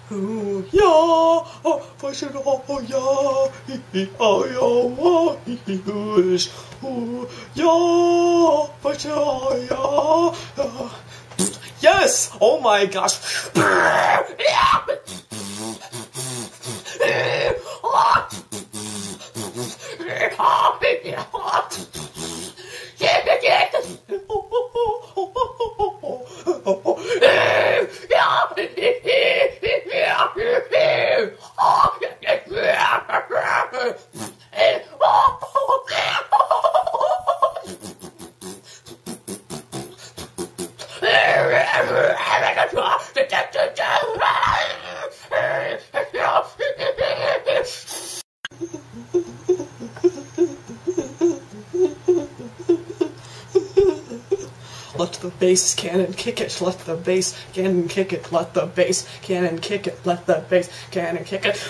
Ooh, yeah, oh, push it, oh, yeah, oh, yeah, ooh, yeah, push it, oh, yeah. Yes! Oh my gosh! Let the bass cannon kick it, let the bass cannon kick it, let the bass cannon kick it, let the bass cannon kick it.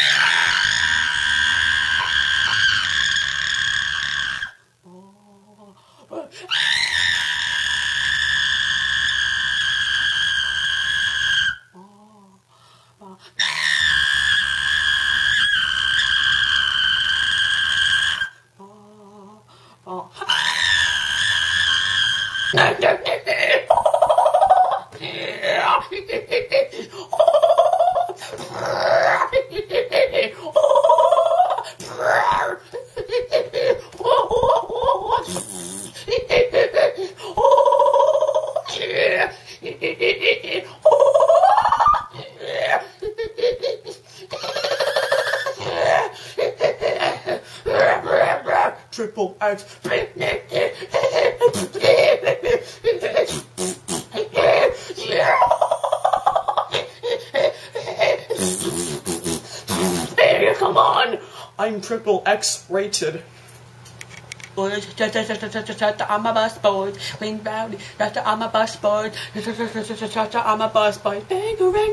Triple X. Come on! I'm triple X rated. I'm a bus boy, ring rowdy, I'm a bus boy, I'm a bus boy, bang a ring,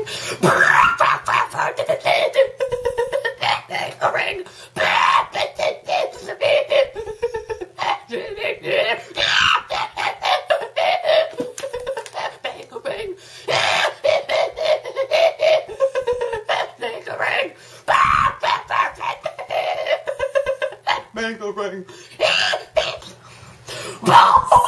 bang a ring, bang a ring.